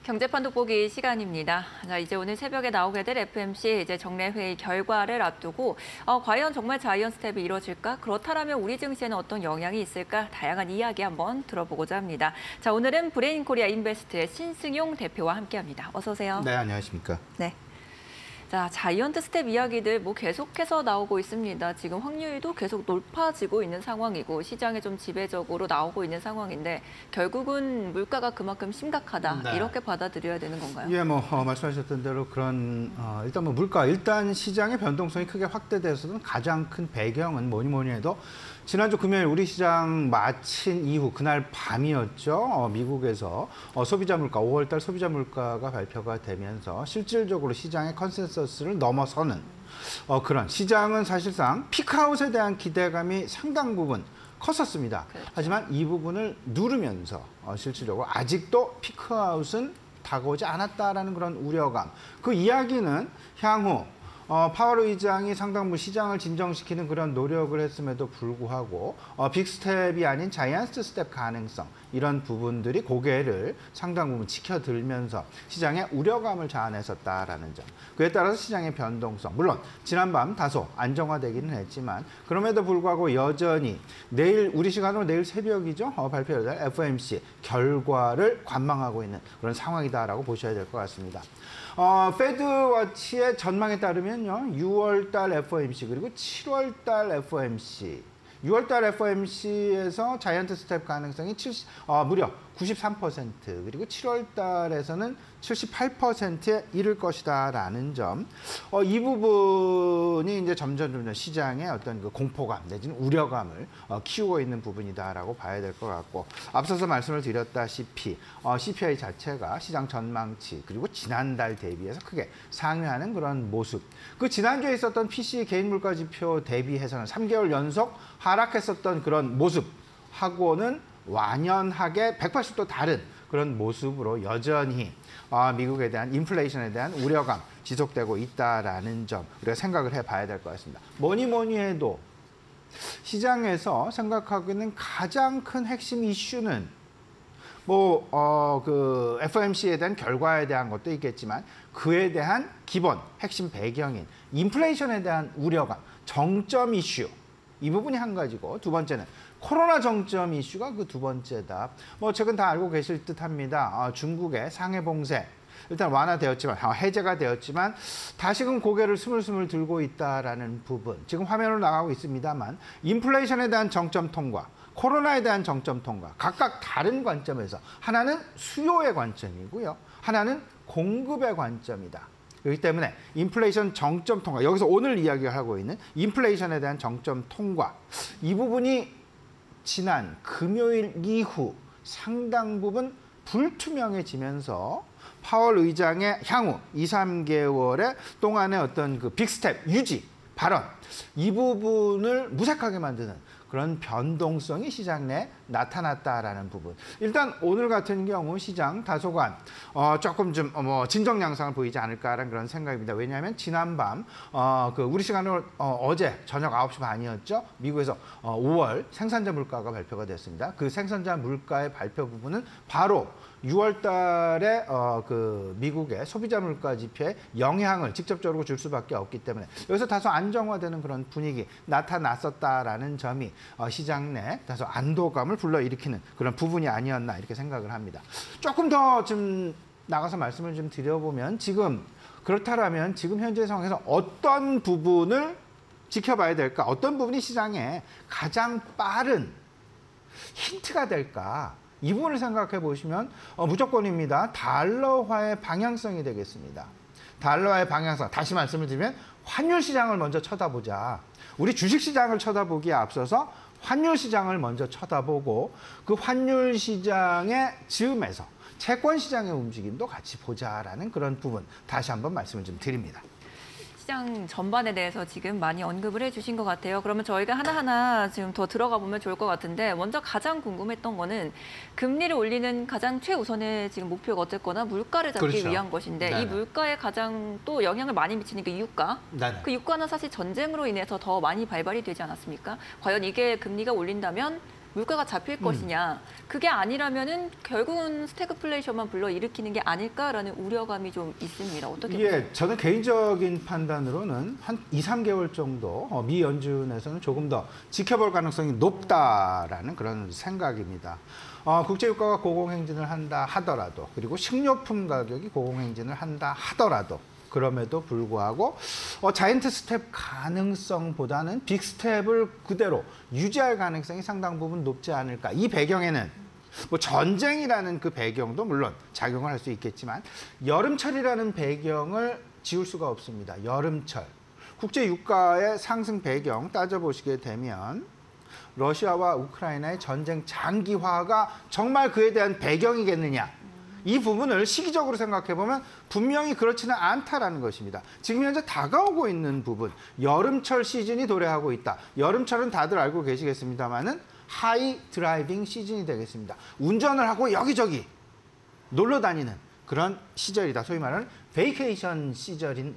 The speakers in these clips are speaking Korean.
경제판 돋보기 시간입니다. 자, 이제 오늘 새벽에 나오게 될 FOMC 이제 정례회의 결과를 앞두고 과연 정말 자이언트 스텝이 이루어질까? 그렇다면 우리 증시에는 어떤 영향이 있을까? 다양한 이야기 한번 들어보고자 합니다. 자, 오늘은 브레인 코리아 인베스트의 신승용 대표와 함께합니다. 어서 오세요. 네, 안녕하십니까? 네. 자, 자이언트 스텝 이야기들 계속해서 나오고 있습니다. 지금 확률도 계속 높아지고 있는 상황이고 시장에 좀 지배적으로 나오고 있는 상황인데 결국은 물가가 그만큼 심각하다. 네. 이렇게 받아들여야 되는 건가요? 예, 말씀하셨던 대로 그런 일단 물가 일단 시장의 변동성이 크게 확대돼서는 가장 큰 배경은 뭐니 해도 지난주 금요일 우리 시장 마친 이후 그날 밤이었죠. 미국에서 소비자 물가 5월달 소비자 물가가 발표가 되면서 실질적으로 시장의 컨센서스를 넘어서는 그런 시장은 사실상 피크아웃에 대한 기대감이 상당 부분 컸었습니다. 그렇죠. 하지만 이 부분을 누르면서 실질적으로 아직도 피크아웃은 다가오지 않았다라는 그런 우려감. 그 이야기는 향후 파월 의장이 상당 부분 시장을 진정시키는 그런 노력을 했음에도 불구하고 빅스텝이 아닌 자이언트 스텝 가능성 이런 부분들이 고개를 상당 부분 지켜들면서 시장의 우려감을 자아냈었다라는 점. 그에 따라서 시장의 변동성 물론 지난밤 다소 안정화되기는 했지만 그럼에도 불구하고 여전히 내일 우리 시간으로 내일 새벽이죠. 발표될 FOMC 결과를 관망하고 있는 그런 상황이다라고 보셔야 될 것 같습니다. 페드워치의 전망에 따르면요. 6월달 FOMC 그리고 7월달 FOMC 6월달 FOMC에서 자이언트 스텝 가능성이 무려 93% 그리고 7월달에서는 78%에 이를 것이다라는 점. 이 부분이 이제 점점 시장의 어떤 그 공포감 내지는 우려감을 키우고 있는 부분이다라고 봐야 될 것 같고 앞서서 말씀을 드렸다시피 CPI 자체가 시장 전망치 그리고 지난달 대비해서 크게 상회하는 그런 모습. 그 지난주에 있었던 PCE 개인 물가 지표 대비해서는 3개월 연속 하락했었던 그런 모습하고는 완연하게 180도 다른 그런 모습으로 여전히 미국에 대한 인플레이션에 대한 우려감 지속되고 있다라는 점 우리가 생각을 해봐야 될 것 같습니다. 뭐니 해도 시장에서 생각하고 있는 가장 큰 핵심 이슈는 그 FOMC에 대한 결과에 대한 것도 있겠지만 그에 대한 기본 핵심 배경인 인플레이션에 대한 우려감, 정점 이슈 이 부분이 한 가지고 두 번째는 코로나 정점 이슈가 그 두 번째다. 최근 다 알고 계실 듯합니다. 중국의 상해 봉쇄 일단 완화되었지만 해제가 되었지만 다시금 고개를 스물스물 들고 있다라는 부분. 지금 화면으로 나가고 있습니다만 인플레이션에 대한 정점 통과, 코로나에 대한 정점 통과 각각 다른 관점에서 하나는 수요의 관점이고요. 하나는 공급의 관점이다. 그렇기 때문에 인플레이션 정점 통과, 여기서 오늘 이야기를 하고 있는 인플레이션에 대한 정점 통과 이 부분이 지난 금요일 이후 상당 부분 불투명해지면서 파월 의장의 향후 2, 3개월의 동안의 어떤 그 빅스텝 유지, 발언 이 부분을 무색하게 만드는 그런 변동성이 시장 내에 나타났다라는 부분. 일단 오늘 같은 경우 시장 다소간 조금 좀 진정 양상을 보이지 않을까라는 그런 생각입니다. 왜냐하면 지난밤 그 우리 시간으로 어제 저녁 9시 반이었죠. 미국에서 5월 생산자 물가가 발표가 됐습니다. 그 생산자 물가의 발표 부분은 바로 6월 달에 그 미국의 소비자 물가 지표에 영향을 직접적으로 줄 수밖에 없기 때문에 여기서 다소 안정화되는 그런 분위기 나타났었다라는 점이 시장 내 다소 안도감을 불러일으키는 그런 부분이 아니었나 이렇게 생각을 합니다. 조금 더 좀 나가서 말씀을 좀 드려보면 그렇다면 지금 현재 상황에서 어떤 부분을 지켜봐야 될까? 어떤 부분이 시장에 가장 빠른 힌트가 될까? 이 부분을 생각해 보시면 무조건입니다. 달러화의 방향성이 되겠습니다. 달러화의 방향성, 다시 말씀을 드리면 환율 시장을 먼저 쳐다보자. 우리 주식 시장을 쳐다보기에 앞서서 환율 시장을 먼저 쳐다보고 그 환율 시장의 즈음에서 채권 시장의 움직임도 같이 보자라는 그런 부분 다시 한번 말씀을 좀 드립니다. 시장 전반에 대해서 지금 많이 언급을 해주신 것 같아요. 그러면 저희가 하나하나 지금 더 들어가 보면 좋을 것 같은데 먼저 가장 궁금했던 거는 금리를 올리는 가장 최우선의 지금 목표가 어쨌거나 물가를 잡기 그렇죠. 위한 것인데 네네. 이 물가에 가장 또 영향을 많이 미치는 게 유가. 네네. 그 유가는 사실 전쟁으로 인해서 더 많이 발발이 되지 않았습니까? 과연 이게 금리가 올린다면 물가가 잡힐 것이냐. 그게 아니라면은 결국은 스태그플레이션만 불러일으키는 게 아닐까라는 우려감이 좀 있습니다. 어떻게 보세요? 예, 저는 개인적인 판단으로는 한 2, 3개월 정도 미 연준에서는 조금 더 지켜볼 가능성이 높다라는 그런 생각입니다. 국제유가가 고공행진을 한다 하더라도, 그리고 식료품 가격이 고공행진을 한다 하더라도, 그럼에도 불구하고 자이언트 스텝 가능성보다는 빅 스텝을 그대로 유지할 가능성이 상당 부분 높지 않을까. 이 배경에는 뭐 전쟁이라는 그 배경도 물론 작용을 할 수 있겠지만 여름철이라는 배경을 지울 수가 없습니다. 여름철. 국제 유가의 상승 배경 따져보시게 되면 러시아와 우크라이나의 전쟁 장기화가 정말 그에 대한 배경이겠느냐. 이 부분을 시기적으로 생각해 보면 분명히 그렇지는 않다라는 것입니다. 지금 현재 다가오고 있는 부분, 여름철 시즌이 도래하고 있다. 여름철은 다들 알고 계시겠습니다만은 하이 드라이빙 시즌이 되겠습니다. 운전을 하고 여기저기 놀러 다니는 그런 시절이다. 소위 말하는 베이케이션 시절인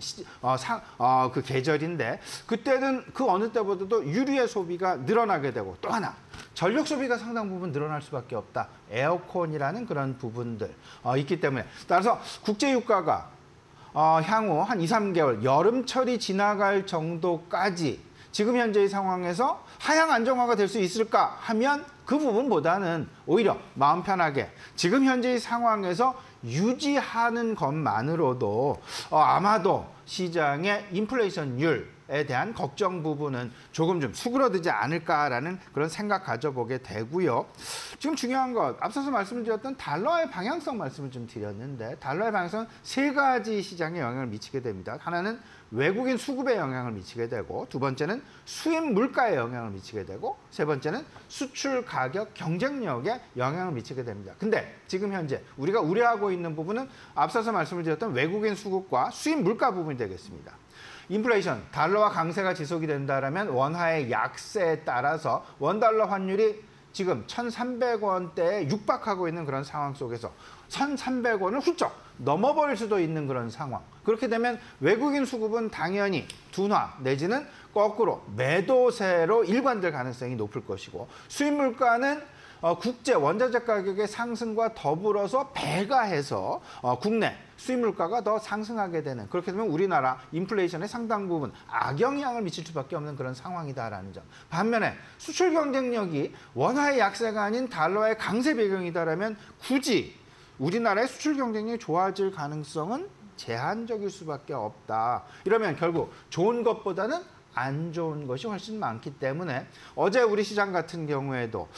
그 계절인데, 그때는 그 어느 때보다도 유류의 소비가 늘어나게 되고, 또 하나 전력 소비가 상당 부분 늘어날 수밖에 없다. 에어컨이라는 그런 부분들 있기 때문에, 따라서 국제 유가가 향후 한 2, 3개월 여름철이 지나갈 정도까지 지금 현재의 상황에서 하향 안정화가 될 수 있을까 하면 그 부분보다는 오히려 마음 편하게 지금 현재의 상황에서 유지하는 것만으로도 아마도 시장의 인플레이션율에 대한 걱정 부분은 조금 좀 수그러들지 않을까라는 그런 생각 가져보게 되고요. 지금 중요한 것, 앞서서 말씀드렸던 달러의 방향성 말씀을 좀 드렸는데, 달러의 방향성은 세 가지 시장에 영향을 미치게 됩니다. 하나는 외국인 수급에 영향을 미치게 되고, 두 번째는 수입 물가에 영향을 미치게 되고, 세 번째는 수출 가격 경쟁력에 영향을 미치게 됩니다. 근데 지금 현재 우리가 우려하고 있는 부분은 앞서서 말씀을 드렸던 외국인 수급과 수입 물가 부분이 되겠습니다. 인플레이션, 달러와 강세가 지속이 된다면 원화의 약세에 따라서 원달러 환율이 지금 1,300원대에 육박하고 있는 그런 상황 속에서 1,300원을 훌쩍 넘어버릴 수도 있는 그런 상황. 그렇게 되면 외국인 수급은 당연히 둔화 내지는 거꾸로 매도세로 일관될 가능성이 높을 것이고, 수입 물가는 국제 원자재 가격의 상승과 더불어서 배가해서 국내 수입 물가가 더 상승하게 되는, 그렇게 되면 우리나라 인플레이션에 상당 부분 악영향을 미칠 수밖에 없는 그런 상황이다라는 점. 반면에 수출 경쟁력이 원화의 약세가 아닌 달러의 강세 배경이다라면 굳이 우리나라의 수출 경쟁력이 좋아질 가능성은 제한적일 수밖에 없다. 이러면 결국 좋은 것보다는 안 좋은 것이 훨씬 많기 때문에 어제 우리 시장 같은 경우에도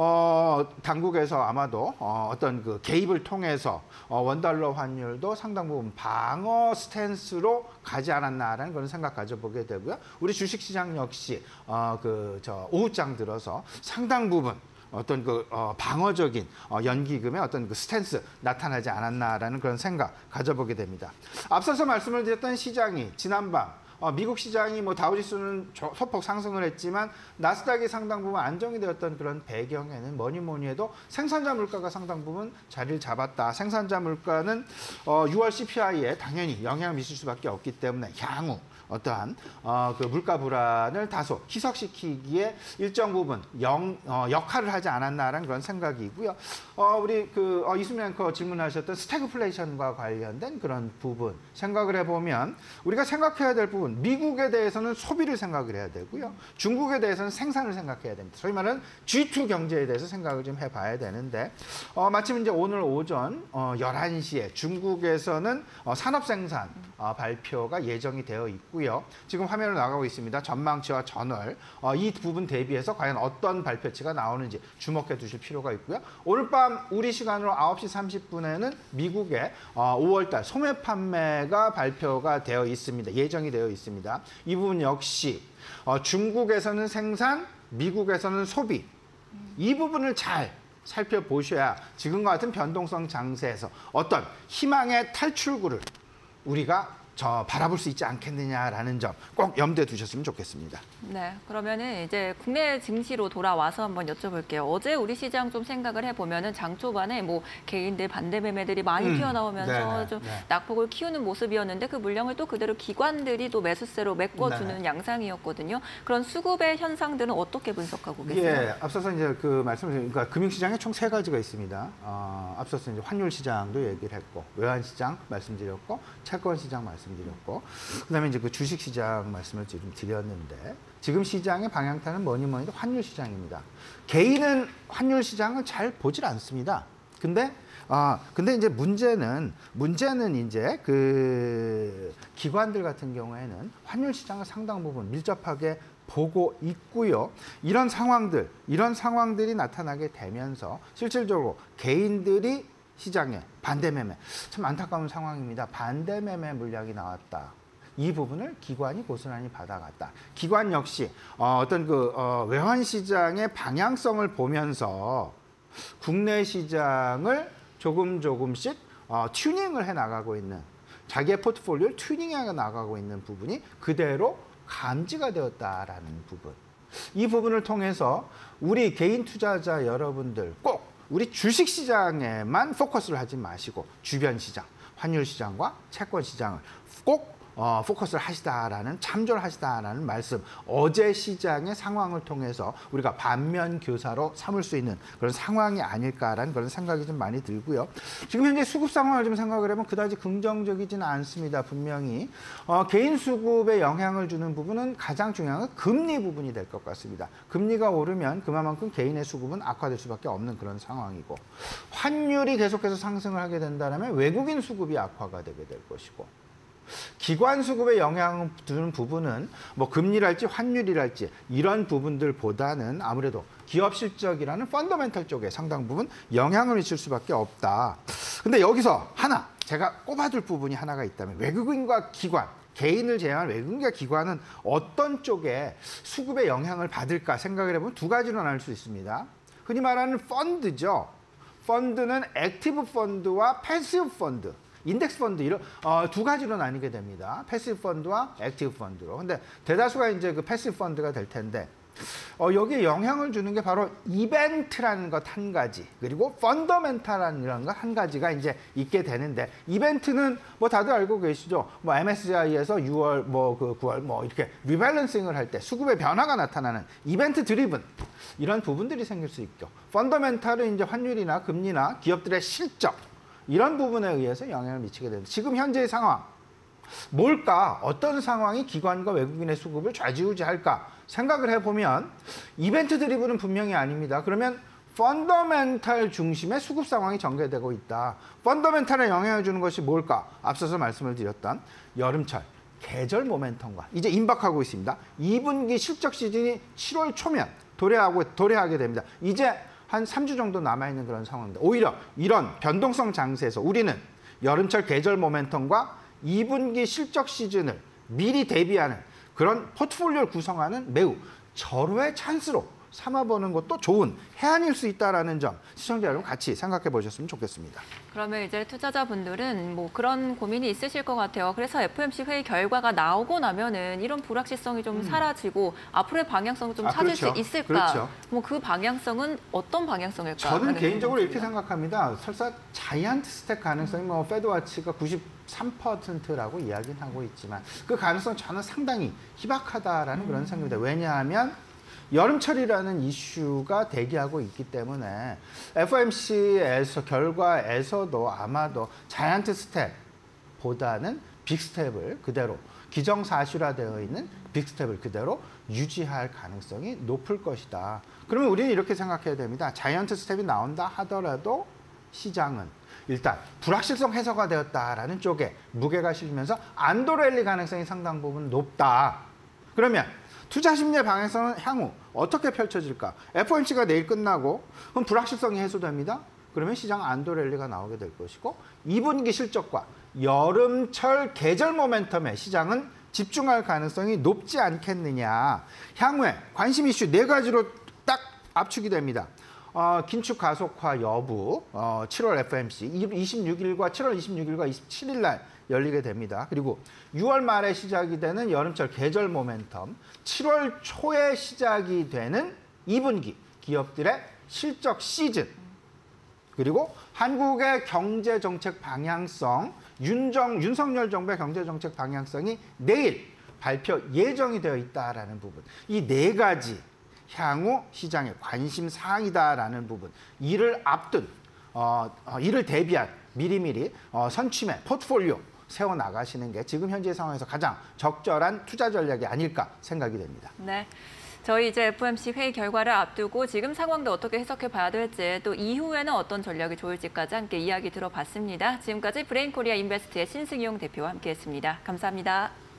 당국에서 아마도 어떤 그 개입을 통해서 원달러 환율도 상당 부분 방어 스탠스로 가지 않았나라는 그런 생각 가져보게 되고요. 우리 주식시장 역시 오후장 들어서 상당 부분 어떤 그 방어적인 연기금의 어떤 그 스탠스 나타나지 않았나라는 그런 생각 가져보게 됩니다. 앞서서 말씀을 드렸던 시장이 지난밤 미국 시장이 뭐 다우지수는 소폭 상승을 했지만 나스닥이 상당 부분 안정이 되었던 그런 배경에는 뭐니 해도 생산자 물가가 상당 부분 자리를 잡았다. 생산자 물가는 6월 CPI에 당연히 영향을 미칠 수밖에 없기 때문에 향후 어떠한 그 물가 불안을 다소 희석시키기에 일정 부분 역할을 하지 않았나라는 그런 생각이고요. 우리 이수민 앵커 질문하셨던 스태그플레이션과 관련된 그런 부분 생각을 해보면 우리가 생각해야 될 부분, 미국에 대해서는 소비를 생각을 해야 되고요. 중국에 대해서는 생산을 생각해야 됩니다. 소위 말하는 G2 경제에 대해서 생각을 좀 해봐야 되는데 마침 이제 오늘 오전 11시에 중국에서는 산업생산 발표가 예정이 되어 있고요. 지금 화면으로 나가고 있습니다. 전망치와 전월 이 부분 대비해서 과연 어떤 발표치가 나오는지 주목해 두실 필요가 있고요. 오늘 밤 우리 시간으로 9시 30분에는 미국의 5월달 소매 판매가 발표가 되어 있습니다. 예정이 되어 있습니다. 이 부분 역시 중국에서는 생산, 미국에서는 소비, 이 부분을 잘 살펴보셔야 지금과 같은 변동성 장세에서 어떤 희망의 탈출구를 우리가 바라볼 수 있지 않겠느냐라는 점 꼭 염두에 두셨으면 좋겠습니다. 네, 그러면은 이제 국내 증시로 돌아와서 한번 여쭤볼게요. 어제 우리 시장 좀 생각을 해보면은 장 초반에 뭐 개인들 반대 매매들이 많이 튀어나오면서 네네, 좀 네. 낙폭을 키우는 모습이었는데 그 물량을 또 그대로 기관들이 또 매수세로 메꿔주는 양상이었거든요. 그런 수급의 현상들은 어떻게 분석하고 계세요? 예, 앞서서 이제 그 말씀을 그러니까 금융시장에 총 3가지가 있습니다. 앞서서 이제 환율 시장도 얘기를 했고, 외환 시장 말씀드렸고, 채권 시장 말씀드렸고, 그다음에 이제 그 주식 시장 말씀을 지금 드렸는데, 지금 시장의 방향타는 뭐니 해도 환율 시장입니다. 개인은 환율 시장을 잘 보질 않습니다. 근데 이제 문제는 이제 그 기관들 같은 경우에는 환율 시장을 상당 부분 밀접하게 보고 있고요. 이런 상황들이 나타나게 되면서 실질적으로 개인들이 시장에 반대 매매, 참 안타까운 상황입니다. 반대 매매 물량이 나왔다. 이 부분을 기관이 고스란히 받아갔다. 기관 역시 어떤 그 외환 시장의 방향성을 보면서 국내 시장을 조금씩 튜닝을 해 나가고 있는, 자기의 포트폴리오를 튜닝해 나가고 있는 부분이 그대로 감지가 되었다라는 부분. 이 부분을 통해서 우리 개인 투자자 여러분들 꼭 우리 주식 시장에만 포커스를 하지 마시고 주변 시장, 환율 시장과 채권 시장을 꼭 포커스를 하시다라는, 참조를 하시다라는 말씀, 어제 시장의 상황을 통해서 우리가 반면 교사로 삼을 수 있는 그런 상황이 아닐까라는 그런 생각이 좀 많이 들고요. 지금 현재 수급 상황을 좀 생각을 해보면 그다지 긍정적이지는 않습니다. 분명히 개인 수급에 영향을 주는 부분은 가장 중요한 건 금리 부분이 될 것 같습니다. 금리가 오르면 그만큼 개인의 수급은 악화될 수밖에 없는 그런 상황이고, 환율이 계속해서 상승을 하게 된다면 외국인 수급이 악화가 되게 될 것이고, 기관 수급에 영향을 주는 부분은 뭐 금리랄지 환율이랄지 이런 부분들보다는 아무래도 기업 실적이라는 펀더멘탈 쪽에 상당 부분 영향을 미칠 수밖에 없다. 근데 여기서 하나 제가 꼽아둘 부분이 하나가 있다면, 외국인과 기관, 개인을 제외한 외국인과 기관은 어떤 쪽에 수급에 영향을 받을까 생각을 해보면 2가지로 나눌 수 있습니다. 흔히 말하는 펀드죠. 펀드는 액티브 펀드와 패시브 펀드, 인덱스 펀드, 이런 2가지로 나뉘게 됩니다. 패시브 펀드와 액티브 펀드로. 근데 대다수가 이제 그 패시브 펀드가 될 텐데, 여기에 영향을 주는 게 바로 이벤트라는 것 한 가지, 그리고 펀더멘탈이라는 이런 것 한 가지가 이제 있게 되는데, 이벤트는 뭐 다들 알고 계시죠? 뭐 MSCI에서 6월, 뭐 그 9월, 뭐 이렇게 리밸런싱을 할 때 수급의 변화가 나타나는 이벤트 드리븐, 이런 부분들이 생길 수 있죠. 펀더멘탈은 이제 환율이나 금리나 기업들의 실적, 이런 부분에 의해서 영향을 미치게 됩니다. 지금 현재의 상황 뭘까? 어떤 상황이 기관과 외국인의 수급을 좌지우지할까 생각을 해보면 이벤트 드리븐은 분명히 아닙니다. 그러면 펀더멘탈 중심의 수급 상황이 전개되고 있다. 펀더멘탈에 영향을 주는 것이 뭘까? 앞서서 말씀을 드렸던 여름철 계절 모멘텀과 이제 임박하고 있습니다. 2분기 실적 시즌이 7월 초면 도래하게 됩니다. 이제 한 3주 정도 남아있는 그런 상황입니다. 오히려 이런 변동성 장세에서 우리는 여름철 계절 모멘텀과 2분기 실적 시즌을 미리 대비하는 그런 포트폴리오를 구성하는 매우 절호의 찬스로 삼아보는 것도 좋은 해안일 수 있다는 점, 시청자 여러분 같이 생각해 보셨으면 좋겠습니다. 그러면 이제 투자자분들은 뭐 그런 고민이 있으실 것 같아요. 그래서 FOMC 회의 결과가 나오고 나면은 이런 불확실성이 좀 사라지고 앞으로의 방향성을 좀 찾을 그렇죠. 수 있을까? 그렇죠. 뭐 그 방향성은 어떤 방향성일까? 저는 개인적으로 이렇게 생각합니다. 설사 자이언트 스택 가능성이 뭐 페드와치가 93%라고 이야기는 하고 있지만 그 가능성 저는 상당히 희박하다라는 그런 생각입니다. 왜냐하면 여름철이라는 이슈가 대기하고 있기 때문에 FOMC에서 결과에서도 아마도 자이언트 스텝보다는 빅스텝을 그대로, 기정사실화되어 있는 빅스텝을 그대로 유지할 가능성이 높을 것이다. 그러면 우리는 이렇게 생각해야 됩니다. 자이언트 스텝이 나온다 하더라도 시장은 일단 불확실성 해소가 되었다라는 쪽에 무게가 실리면서 안도랠리 가능성이 상당 부분 높다. 그러면 투자 심리의 방향성은 향후 어떻게 펼쳐질까? FOMC가 내일 끝나고 그럼 불확실성이 해소됩니다. 그러면 시장 안도랠리가 나오게 될 것이고 2분기 실적과 여름철 계절 모멘텀에 시장은 집중할 가능성이 높지 않겠느냐. 향후에 관심 이슈 4가지로 딱 압축이 됩니다. 긴축 가속화 여부, 7월 FOMC 26일과 7월 26일과 27일 날 열리게 됩니다. 그리고 6월 말에 시작이 되는 여름철 계절 모멘텀, 7월 초에 시작이 되는 2분기 기업들의 실적 시즌, 그리고 한국의 경제정책 방향성, 윤석열 정부의 경제정책 방향성이 내일 발표 예정이 되어 있다라는 부분. 이 네 가지 향후 시장의 관심 사항이다라는 부분. 이를 앞둔, 이를 대비한 미리미리 선취매, 포트폴리오 세워나가시는 게 지금 현재 상황에서 가장 적절한 투자 전략이 아닐까 생각이 됩니다. 네. 저희 이제 FOMC 회의 결과를 앞두고 지금 상황도 어떻게 해석해 봐야 될지 또 이후에는 어떤 전략이 좋을지까지 함께 이야기 들어봤습니다. 지금까지 브레인코리아 인베스트의 신승용 대표와 함께했습니다. 감사합니다.